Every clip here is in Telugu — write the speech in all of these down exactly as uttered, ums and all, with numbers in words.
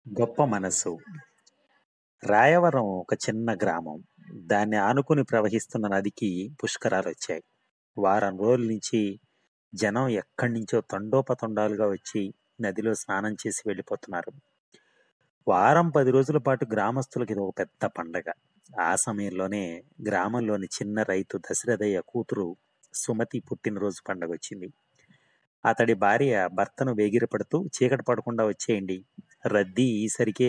గొప్ప మనసు. రాయవరం ఒక చిన్న గ్రామం. దాన్ని ఆనుకుని ప్రవహిస్తున్న నదికి పుష్కరాలొచ్చాయి. వారం రోజుల నుంచి జనం ఎక్కడి నుంచో తండోపతండాలుగా వచ్చి నదిలో స్నానం చేసి వెళ్ళిపోతున్నారు. వారం పది రోజుల పాటు గ్రామస్తులకి ఇది ఒక పెద్ద పండగ. ఆ సమయంలోనే గ్రామంలోని చిన్న రైతు దశరథయ్య కూతురు సుమతి పుట్టినరోజు పండగ వచ్చింది. అతడి భార్య భర్తను వేగిరపడుతూ చీకటి పడకుండా వచ్చేయండి, రద్దీ ఈసరికే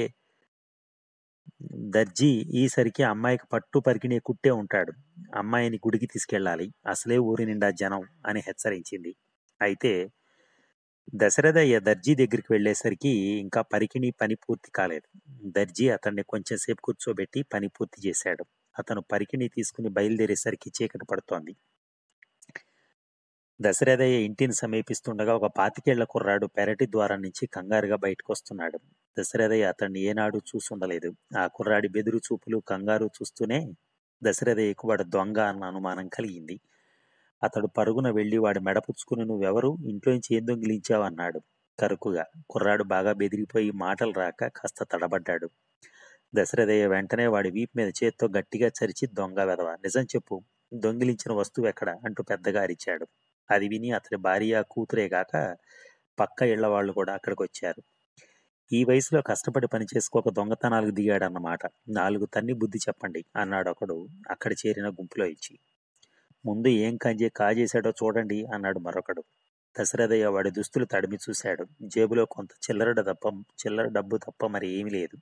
దర్జీ ఈసరికి అమ్మాయికి పట్టు పరికిణీ కుట్టే ఉంటాడు, అమ్మాయిని గుడికి తీసుకెళ్ళాలి, అసలే ఊరి నిండా జనం అని హెచ్చరించింది. అయితే దశరథయ్య దర్జీ దగ్గరికి వెళ్ళేసరికి ఇంకా పరికిణీ పని పూర్తి కాలేదు. దర్జీ అతన్ని కొంచెం సేపు కూర్చోబెట్టి పని పూర్తి చేశాడు. అతను పరికిణీ తీసుకుని బయలుదేరేసరికి చీకటి పడుతోంది. దశరథయ్య ఇంటిని సమీపిస్తుండగా ఒక పాతికేళ్ల కుర్రాడు పెరటి ద్వారం నుంచి కంగారుగా బయటకు వస్తున్నాడు. దశరథయ్య అతన్ని ఏనాడు చూసుండలేదు. ఆ కుర్రాడి బెదురు చూపులు, కంగారు చూస్తూనే దశరథయ్యకు వాడు దొంగ అన్న అనుమానం కలిగింది. అతడు పరుగున వెళ్లి వాడి మెడపుచ్చుకుని, నువ్వెవరు, ఇంట్లోంచి ఏం దొంగిలించావు అన్నాడు కరుకుగా. కుర్రాడు బాగా బెదిరిపోయి మాటలు రాక కాస్త తడబడ్డాడు. దశరథయ్య వెంటనే వాడి వీపు మీద చేత్తో గట్టిగా చరిచి, దొంగ వెధవ, నిజం చెప్పు, దొంగిలించిన వస్తువు ఎక్కడ అంటూ పెద్దగా అరిచాడు. అది విని అతడి భార్య కూతురే గాక పక్క ఇళ్ల వాళ్ళు కూడా అక్కడికి వచ్చారు. ఈ వయసులో కష్టపడి పని చేసుకోక దొంగతనాలకు దిగాడన్నమాట, నాలుగు తన్ని బుద్ధి చెప్పండి అన్నాడు ఒకడు అక్కడ చేరిన గుంపులో ఇచ్చి. ముందు ఏం కంజే కాజేశాడో చూడండి అన్నాడు మరొకడు. దశరథయ్య వాడి దుస్తులు తడిమి చూశాడు. జేబులో కొంత చిల్లర తప్ప చిల్లర డబ్బు తప్ప మరి ఏమీ లేదు.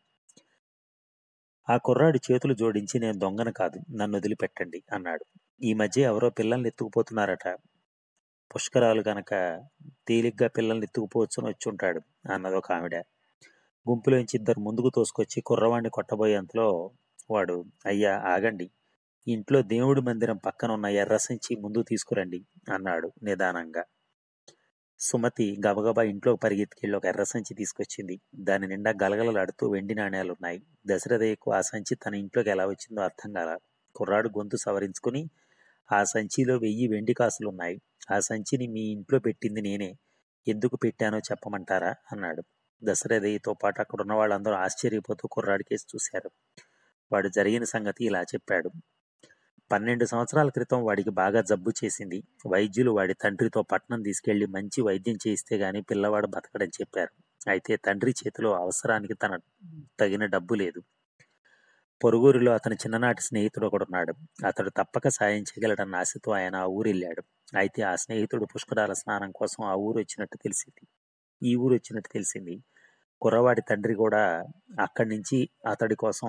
ఆ కుర్రాడి చేతులు జోడించి, నేను దొంగను కాదు, నన్ను వదిలిపెట్టండి అన్నాడు. ఈ మధ్య ఎవరో పిల్లల్ని ఎత్తుకుపోతున్నారట, పుష్కరాలు గనక తేలిగ్గా పిల్లల్ని ఎత్తుకుపోవచ్చుని వచ్చుంటాడు అన్నది ఒక ఆవిడ. గుంపులోంచి ఇద్దరు ముందుకు తోసుకొచ్చి కుర్రవాణ్ణి కొట్టబోయేంతలో వాడు, అయ్యా ఆగండి, ఇంట్లో దేవుడి మందిరం పక్కన ఉన్న ఎర్ర సంచి ముందు తీసుకురండి అన్నాడు నిదానంగా. సుమతి గబగబా ఇంట్లోకి పరిగెత్తికెళ్ళి ఒక ఎర్ర సంచి తీసుకొచ్చింది. దాని నిండా గలగలలాడుతూ వెండి నాణేలున్నాయి. దశరథయ్యకు ఆ సంచి తన ఇంట్లోకి ఎలా వచ్చిందో అర్థం కాల. కుర్రాడు గొంతు సవరించుకుని, ఆ సంచిలో వెయ్యి వెండి కాసులున్నాయి. ఆ సంచిని మీ ఇంట్లో పెట్టింది నేనే, ఎందుకు పెట్టానో చెప్పమంటారా అన్నాడు. దశరథయ్యతో పాటు అక్కడున్న వాళ్ళందరూ ఆశ్చర్యపోతూ కుర్రాడికేసి చూశారు. వాడు జరిగిన సంగతి ఇలా చెప్పాడు. పన్నెండు సంవత్సరాల క్రితం వాడికి బాగా జబ్బు చేసింది. వైద్యులు వాడి తండ్రితో పట్నం తీసుకెళ్లి మంచి వైద్యం చేయిస్తే గాని పిల్లవాడు బతకడని చెప్పారు. అయితే తండ్రి చేతిలో అవసరానికి తన తగిన డబ్బు లేదు. పొరుగురిలో అతని చిన్ననాటి స్నేహితుడు ఒకడున్నాడు. అతడు తప్పక సాయం చేయగలడన్న ఆశతో ఆయన ఆ ఊరెళ్ళాడు. అయితే ఆ స్నేహితుడు పుష్కరాల స్నానం కోసం ఆ ఊరు వచ్చినట్టు తెలిసింది ఈ ఊరు వచ్చినట్టు తెలిసింది కుర్రవాడి తండ్రి కూడా అక్కడి నుంచి అతడి కోసం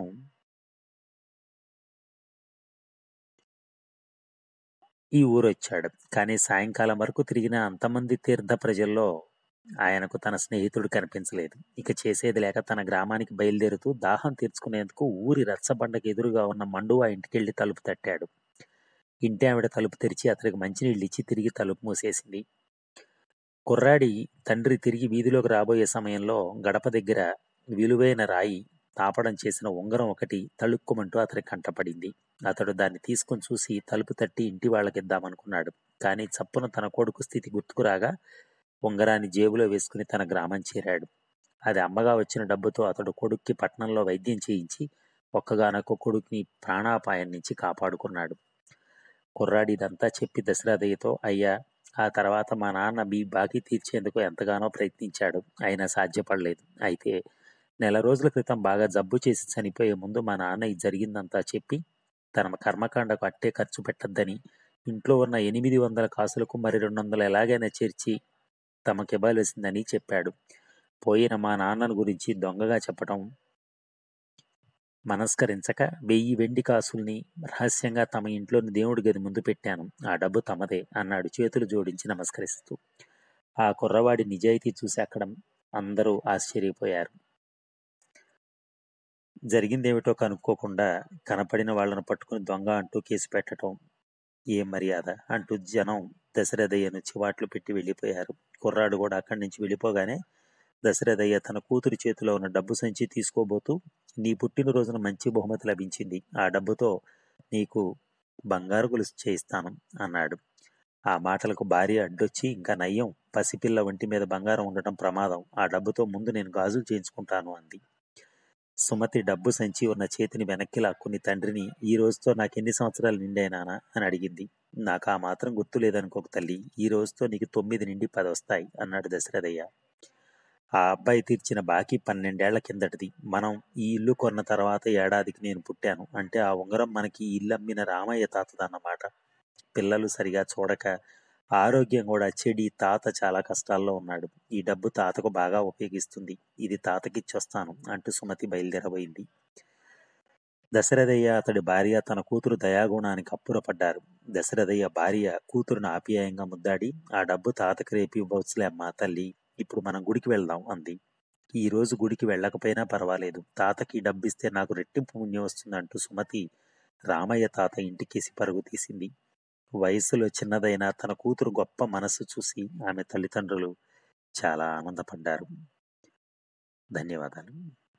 ఈ ఊరు వచ్చాడు. కానీ సాయంకాలం వరకు తిరిగిన అంతమంది తీర్థ ప్రజల్లో ఆయనకు తన స్నేహితుడు కనిపించలేదు. ఇక చేసేది లేక తన గ్రామానికి బయలుదేరుతూ దాహం తీర్చుకునేందుకు ఊరి రచ్చబండకు ఎదురుగా ఉన్న మండువా ఇంటికెళ్లి తలుపు తట్టాడు. ఇంటి ఆవిడ తలుపు తెరిచి అతడికి మంచినీళ్ళు ఇచ్చి తిరిగి తలుపు మూసేసింది. కుర్రాడి తండ్రి తిరిగి వీధిలోకి రాబోయే సమయంలో గడప దగ్గర విలువైన రాయి తాపడం చేసిన ఉంగరం ఒకటి తళుక్కుమంటూ అతడి కంటపడింది. అతడు దాన్ని తీసుకుని చూసి తలుపు తట్టి ఇంటి వాళ్ళకిద్దామనుకున్నాడు. కానీ చప్పున తన కొడుకు స్థితి గుర్తుకురాగా ఉంగరాన్ని జేబులో వేసుకుని తన గ్రామం చేరాడు. అది అమ్మగా వచ్చిన డబ్బుతో అతడు కొడుక్కి పట్నంలో వైద్యం చేయించి ఒక్కగానొక్క కొడుకుని ప్రాణాపాయం నుంచి కాపాడుకున్నాడు. కుర్రాడి ఇదంతా చెప్పి దశరథయ్యతో, అయ్యా, ఆ తర్వాత మా నాన్న మీ బాకీ తీర్చేందుకు ఎంతగానో ప్రయత్నించాడు, అయినా సాధ్యపడలేదు. అయితే నెల రోజుల క్రితం బాగా జబ్బు చేసి చనిపోయే ముందు మా నాన్న ఇది జరిగిందంతా చెప్పి తన కర్మకాండకు అట్టే ఖర్చు పెట్టద్దని, ఇంట్లో ఉన్న ఎనిమిది వందల కాసులకు మరి రెండు వందలు ఎలాగైనా చేర్చి తమకివ్వాల్సిందని చెప్పాడు. పోయిన మా నాన్నను గురించి దొంగగా చెప్పటం మనస్కరించక వెయ్యి వెండి కాసుల్ని రహస్యంగా తమ ఇంట్లోని దేవుడి గది ముందు పెట్టాను, ఆ డబ్బు తమదే అన్నాడు చేతులు జోడించి నమస్కరిస్తూ. ఆ కుర్రవాడి నిజాయితీ చూసి అక్కడ అందరూ ఆశ్చర్యపోయారు. జరిగిందేమిటో కనుక్కోకుండా కనపడిన వాళ్లను పట్టుకుని దొంగ అంటూ కేసు పెట్టడం ఏం మర్యాద అంటూ జనం దశరథయ్యను చివాట్లు పెట్టి వెళ్ళిపోయారు. కుర్రాడు కూడా అక్కడి నుంచి వెళ్ళిపోగానే దశరథయ్య తన కూతురి చేతిలో ఉన్న డబ్బు సంచి తీసుకోబోతూ, నీ పుట్టినరోజున మంచి బహుమతి లభించింది, ఆ డబ్బుతో నీకు బంగారు గొలుసు చేయిస్తాను అన్నాడు. ఆ మాటలకు భార్య అడ్డొచ్చి, ఇంకా నయ్యం, పసిపిల్ల ఒంటి మీద బంగారం ఉండటం ప్రమాదం, ఆ డబ్బుతో ముందు నేను గాజులు చేయించుకుంటాను అంది. సుమతి డబ్బు సంచి ఉన్న చేతిని వెనక్కి లాక్కుని తండ్రిని ఈ రోజుతో నాకెన్ని సంవత్సరాలు నిండాయి నాన్న అని అడిగింది. నాకు ఆ మాత్రం గుర్తు లేదనుకోకు తల్లి, ఈ రోజుతో నీకు తొమ్మిది నిండి పది వస్తాయి అన్నాడు దశరథయ్య. ఆ అబ్బాయి తీర్చిన బాకీ పన్నెండేళ్ల కిందటిది. మనం ఈ ఇల్లు కొన్న తర్వాత ఏడాదికి నేను పుట్టాను. అంటే ఆ ఉంగరం మనకి ఈ ఇల్లు అమ్మిన రామయ్య తాతదన్నమాట. పిల్లలు సరిగా చూడక ఆరోగ్యం కూడా చెడి తాత చాలా కష్టాల్లో ఉన్నాడు. ఈ డబ్బు తాతకు బాగా ఉపయోగిస్తుంది. ఇది తాతకిచ్చొస్తాను అంటూ సుమతి బయలుదేరబోయింది. దశరథయ్య అతడి భార్య తన కూతురు దయాగుణానికి అప్పురపడ్డారు. దశరథయ్య భార్య కూతురును ఆప్యాయంగా ముద్దాడి, ఆ డబ్బు తాతకి రేపు ఇవ్వచ్చులే అమ్మా తల్లి, ఇప్పుడు మనం గుడికి వెళ్దాం అంది. ఈ రోజు గుడికి వెళ్ళకపోయినా పర్వాలేదు, తాతకి డబ్బిస్తే నాకు రెట్టింపు పుణ్యం వస్తుందంటూ సుమతి రామయ్య తాత ఇంటికేసి పరుగు తీసింది. వయస్సులో చిన్నదైన తన కూతురు గొప్ప మనస్సు చూసి ఆమె తల్లిదండ్రులు చాలా ఆనందపడ్డారు. ధన్యవాదాలు.